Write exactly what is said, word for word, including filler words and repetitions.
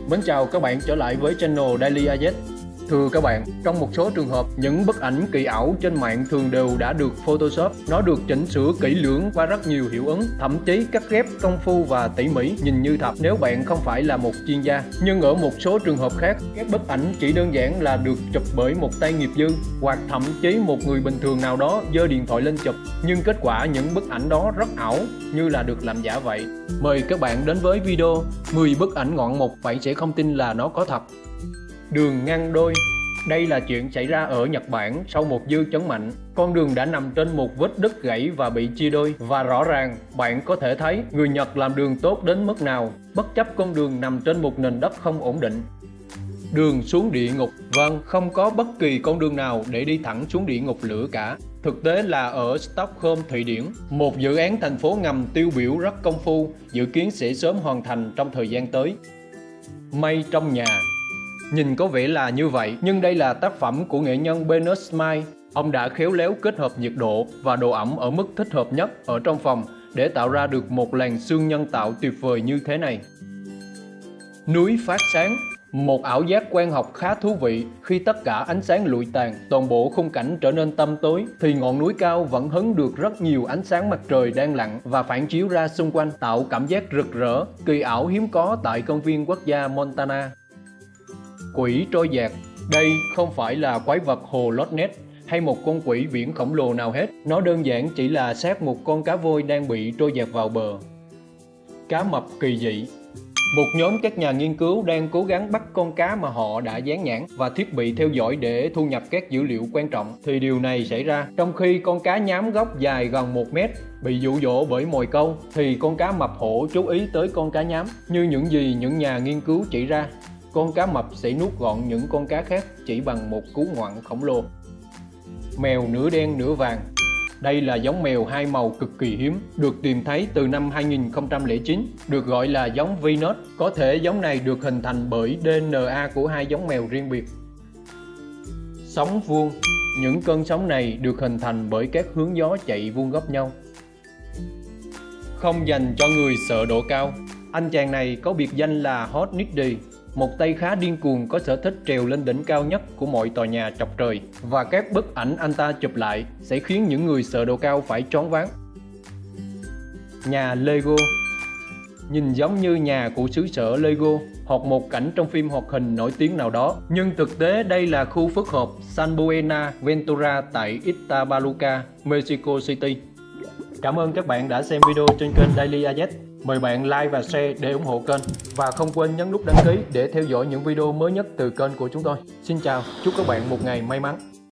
Mến chào các bạn trở lại với channel Daily a z. Thưa các bạn, trong một số trường hợp, những bức ảnh kỳ ảo trên mạng thường đều đã được Photoshop. Nó được chỉnh sửa kỹ lưỡng qua rất nhiều hiệu ứng, thậm chí cắt ghép công phu và tỉ mỉ, nhìn như thật nếu bạn không phải là một chuyên gia. Nhưng ở một số trường hợp khác, các bức ảnh chỉ đơn giản là được chụp bởi một tay nghiệp dư, hoặc thậm chí một người bình thường nào đó giơ điện thoại lên chụp. Nhưng kết quả những bức ảnh đó rất ảo, như là được làm giả vậy. Mời các bạn đến với video mười bức ảnh ngọn mục bạn sẽ không tin là nó có thật. Đường ngăn đôi. Đây là chuyện xảy ra ở Nhật Bản sau một dư chấn mạnh. Con đường đã nằm trên một vết đứt gãy và bị chia đôi. Và rõ ràng, bạn có thể thấy người Nhật làm đường tốt đến mức nào, bất chấp con đường nằm trên một nền đất không ổn định. Đường xuống địa ngục. Vâng, không có bất kỳ con đường nào để đi thẳng xuống địa ngục lửa cả. Thực tế là ở Stockholm, Thụy Điển, một dự án thành phố ngầm tiêu biểu rất công phu, dự kiến sẽ sớm hoàn thành trong thời gian tới. Mây trong nhà. Nhìn có vẻ là như vậy, nhưng đây là tác phẩm của nghệ nhân Bernard Smile. Ông đã khéo léo kết hợp nhiệt độ và độ ẩm ở mức thích hợp nhất ở trong phòng để tạo ra được một làn sương nhân tạo tuyệt vời như thế này. Núi phát sáng. Một ảo giác quang học khá thú vị. Khi tất cả ánh sáng lụi tàn, toàn bộ khung cảnh trở nên tăm tối, thì ngọn núi cao vẫn hứng được rất nhiều ánh sáng mặt trời đang lặn và phản chiếu ra xung quanh, tạo cảm giác rực rỡ, kỳ ảo hiếm có tại công viên quốc gia Montana. Quỷ trôi dạt. Đây không phải là quái vật hồ Loch Ness hay một con quỷ biển khổng lồ nào hết. Nó đơn giản chỉ là xác một con cá voi đang bị trôi dạt vào bờ. Cá mập kỳ dị. Một nhóm các nhà nghiên cứu đang cố gắng bắt con cá mà họ đã dán nhãn và thiết bị theo dõi để thu nhập các dữ liệu quan trọng. Thì điều này xảy ra trong khi con cá nhám gốc dài gần một mét bị dụ dỗ bởi mồi câu, thì con cá mập hổ chú ý tới con cá nhám. Như những gì những nhà nghiên cứu chỉ ra, con cá mập sẽ nuốt gọn những con cá khác chỉ bằng một cú ngoặn khổng lồ. Mèo nửa đen nửa vàng. Đây là giống mèo hai màu cực kỳ hiếm, được tìm thấy từ năm hai nghìn không trăm lẻ chín, được gọi là giống Venus. Có thể giống này được hình thành bởi đê en a của hai giống mèo riêng biệt. Sóng vuông. Những cơn sóng này được hình thành bởi các hướng gió chạy vuông góc nhau. Không dành cho người sợ độ cao. Anh chàng này có biệt danh là Hot Niddy, một tay khá điên cuồng có sở thích trèo lên đỉnh cao nhất của mọi tòa nhà chọc trời, và các bức ảnh anh ta chụp lại sẽ khiến những người sợ độ cao phải choáng váng. Nhà Lego. Nhìn giống như nhà của xứ sở Lego hoặc một cảnh trong phim hoạt hình nổi tiếng nào đó, nhưng thực tế đây là khu phức hợp San Buenaventura tại Ixtapaluca, Mexico City. Cảm ơn các bạn đã xem video trên kênh Daily a z. Mời bạn like và share để ủng hộ kênh, và không quên nhấn nút đăng ký để theo dõi những video mới nhất từ kênh của chúng tôi. Xin chào, chúc các bạn một ngày may mắn.